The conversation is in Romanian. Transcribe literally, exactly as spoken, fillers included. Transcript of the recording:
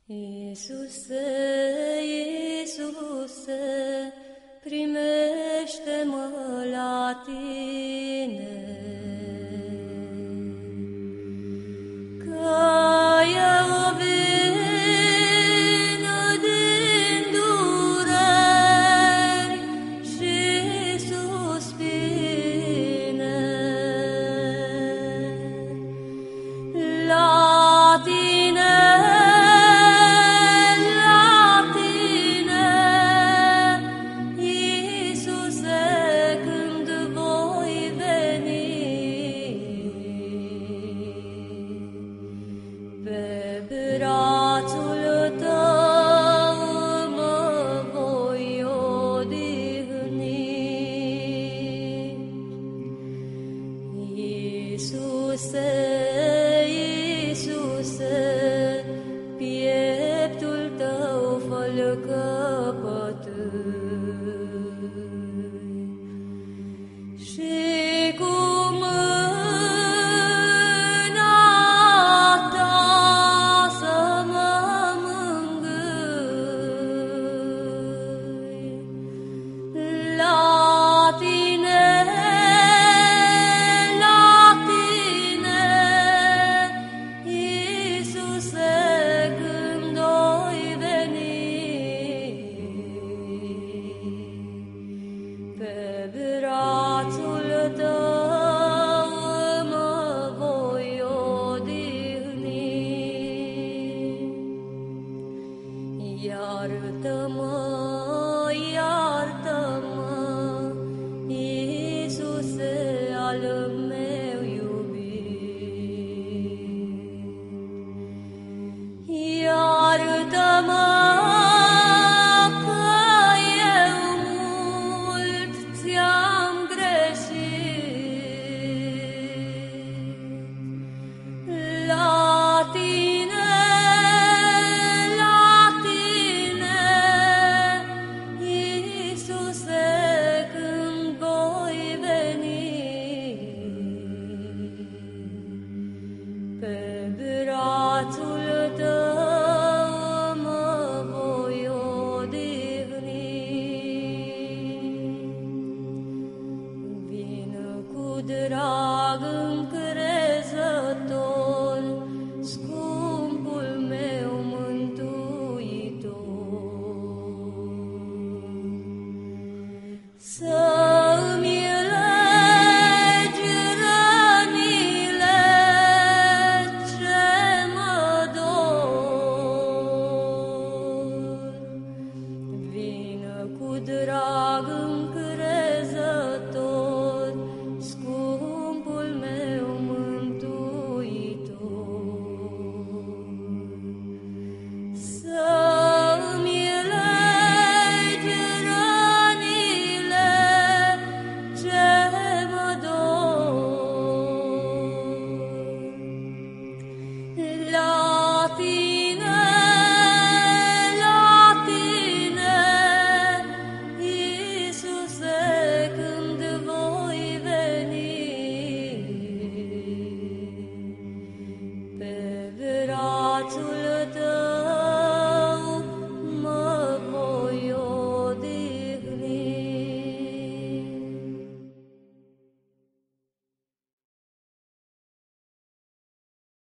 Iisuse, Iisuse, primește-mă la Tine, că eu vin din dureri și suspine. La Tine, la Tine, Iisuse, când voi veni, pe brațul Tău mă voi odihni. Iisuse, Iisuse, pieptul Tău fă-l căpătâi și cu mâna Ta să mă mângâi. La Tine, la Tine, Iisuse, când oi veni, pe brațul Tău mă voi odihni. Iartă-mă, iartă-mă, Iisuse al meu iubit. Iartă-mă, că eu mult ți-am greșit. La Tine, la Tine, Iisuse, când voi veni, pe brațul Tău mă voi odihni. Vin cu drag încrezător, scumpul meu mântuitor, să-mi legi rănile ce mă dor. Vin cu drag încrezător, scumpul meu mântuitor, să-mi legi rănile ce mă dor. La Tine, la Tine, Iisuse, când voi veni, pe brațul Tău